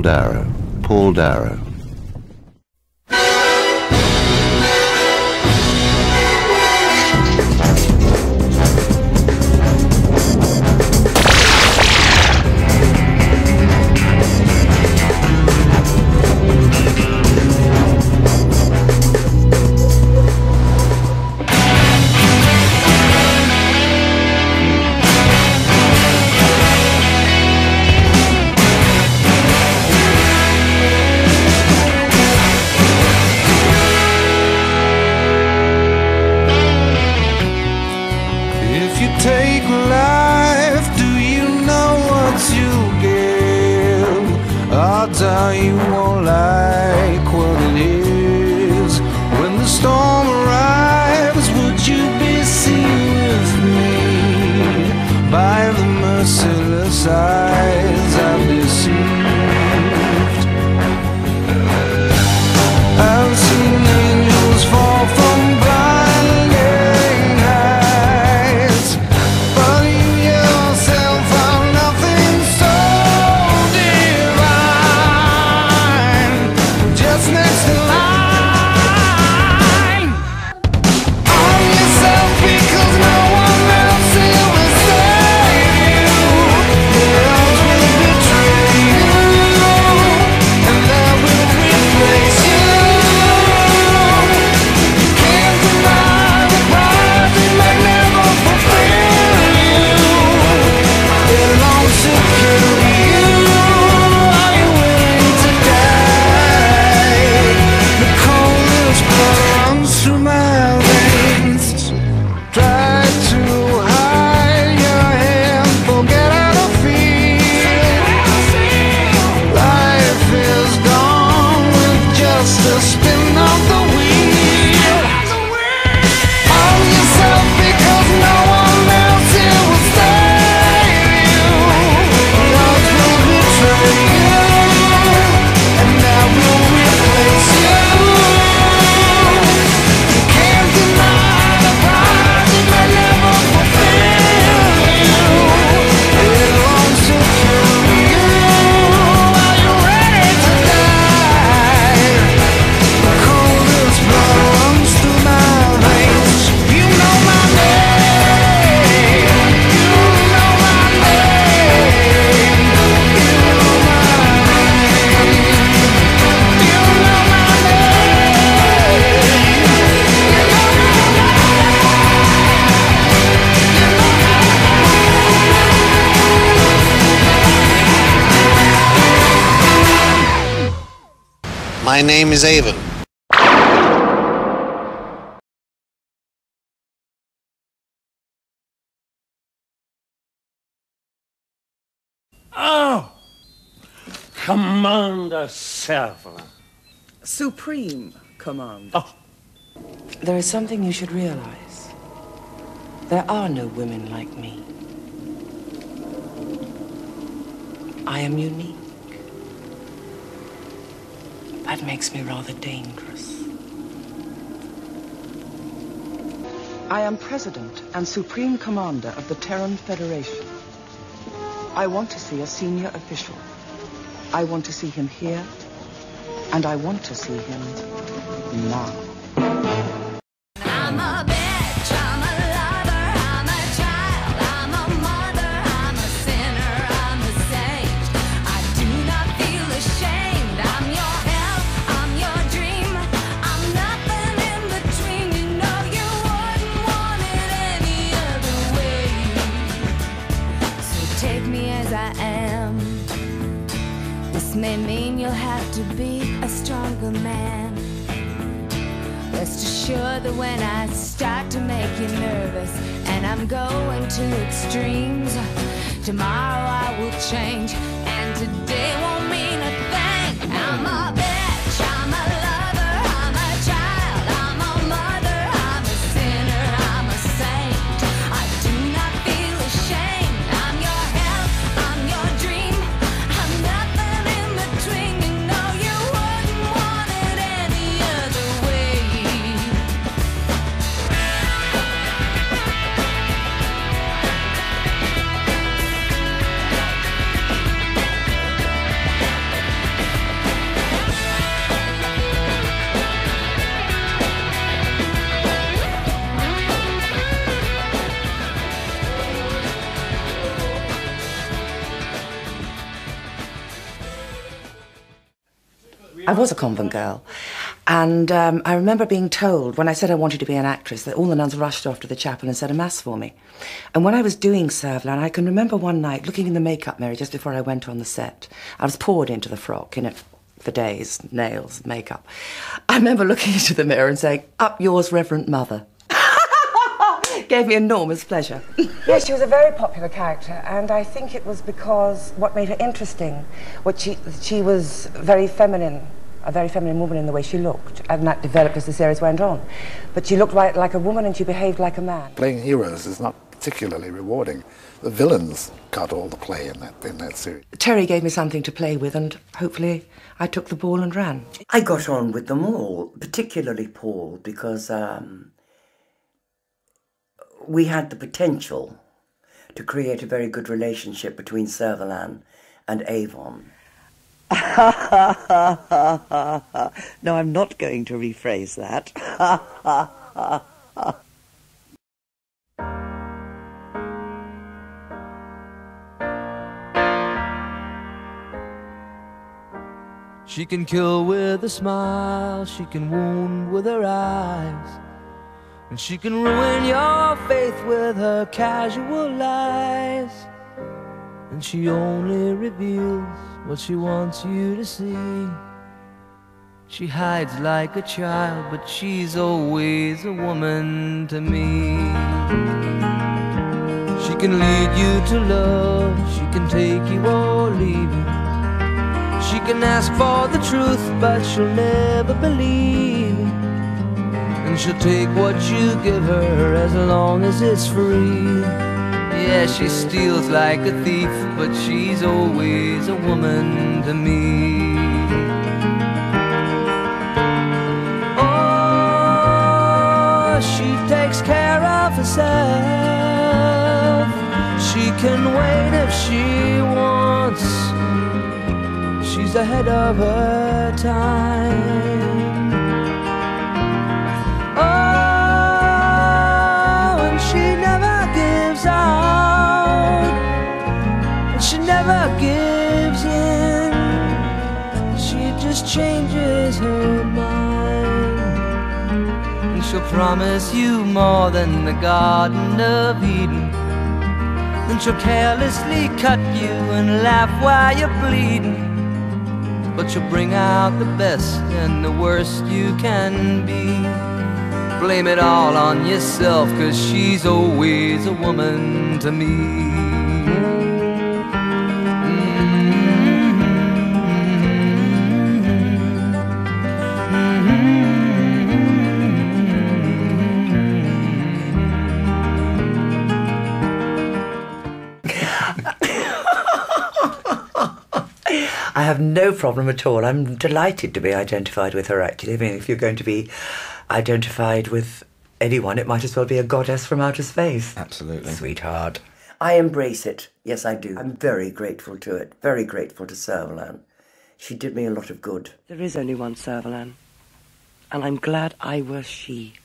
Darrow. Paul Darrow. You won't like what it is. When the storm arrives, would you be seen with me by the merciless eyes I've deceived? I've seen angels fall from blinding heights, but you yourself are nothing so next in line. Arm yourself because no one else here will save you. The odds will betray you, and that will replace you. You can't deny the pride that may never fulfill you. It won't secure you. Are you willing to die? The coldest blood runs through my veins. Try to hide your hand, forget how to feel. Life is gone with just a spin of the wheel. Arm yourself because no one else here will save you. Love will betray you, and that will replace you. You can't deny the pride that may never fulfill you. It won't secure you. Are you ready to die? The coldest blood runs through my veins. You know my name. You know my name. You know my name. You know my My name is Avon. Oh! Commander Servalan. Supreme Commander. Oh. There is something you should realize. There are no women like me. I am unique. That makes me rather dangerous. I am President and Supreme Commander of the Terran Federation. I want to see a senior official. I want to see him here, and I want to see him now. I'm a bitch, I'm a lover, I'm a child, I'm a mother, I'm a sinner, I'm a saint. I do not feel ashamed. I'm your hell, I'm your dream. I'm nothing in between. You know you wouldn't want it any other way. So take me as I am. This may mean you'll have to be a stronger man. Rest assured that when I start to make you nervous and I'm going to extremes, tomorrow I will change and today won't mean a thing. I'm a bitch, I'm a lover, I'm a child, I'm a mother, I'm a sinner, I'm a saint. I do not feel ashamed. I'm your hell, I'm your dream. I'm nothing in between. You know you wouldn't want it any other way. I was a convent girl, and I remember being told, when I said I wanted to be an actress, that all the nuns rushed off to the chapel and said a mass for me. And when I was doing Servalan, I can remember one night looking in the makeup mirror just before I went on the set. I was poured into the frock, for days, nails, makeup. I remember looking into the mirror and saying, "Up yours, Reverend Mother." Gave me enormous pleasure. Yes, she was a very popular character, and I think it was because what made her interesting, she was very feminine, a very feminine woman in the way she looked, and that developed as the series went on. But she looked like a woman and she behaved like a man. Playing heroes is not particularly rewarding. The villains got all the play in that series. Terry gave me something to play with, and hopefully I took the ball and ran. I got on with them all, particularly Paul, because we had the potential to create a very good relationship between Servalan and Avon. No, I'm not going to rephrase that. She can kill with a smile, she can wound with her eyes, and she can ruin your faith with her casual lies. And she only reveals what she wants you to see. She hides like a child, but she's always a woman to me. She can lead you to love, she can take you or leave you. She can ask for the truth, but she'll never believe. And she'll take what you give her as long as it's free. Yeah, she steals like a thief, but she's always a woman to me. Oh, she takes care of herself. She can wait if she wants. She's ahead of her time. Oh, and she never gives out, and she never gives in. She just changes her mind, and she'll promise you more than the Garden of Eden. Then she'll carelessly cut you and laugh while you're bleeding. But you'll bring out the best and the worst you can be. Blame it all on yourself, 'cause she's always a woman to me. I have no problem at all. I'm delighted to be identified with her, actually. I mean, if you're going to be identified with anyone, it might as well be a goddess from outer space. Absolutely. Sweetheart. I embrace it. Yes, I do. I'm very grateful to it. Very grateful to Servalan. She did me a lot of good. There is only one Servalan, and I'm glad I was she.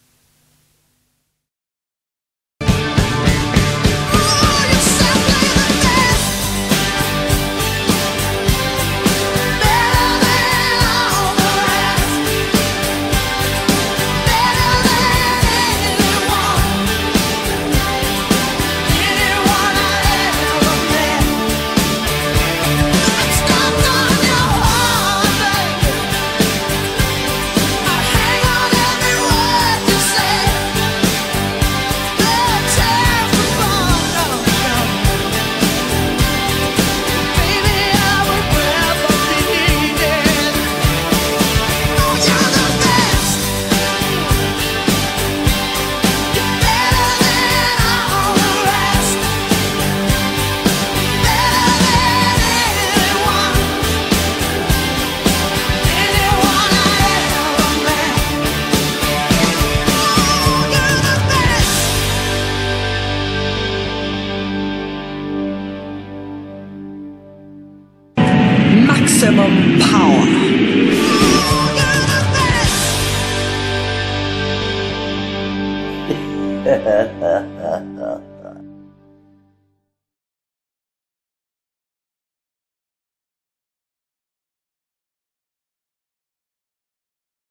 Maximum power.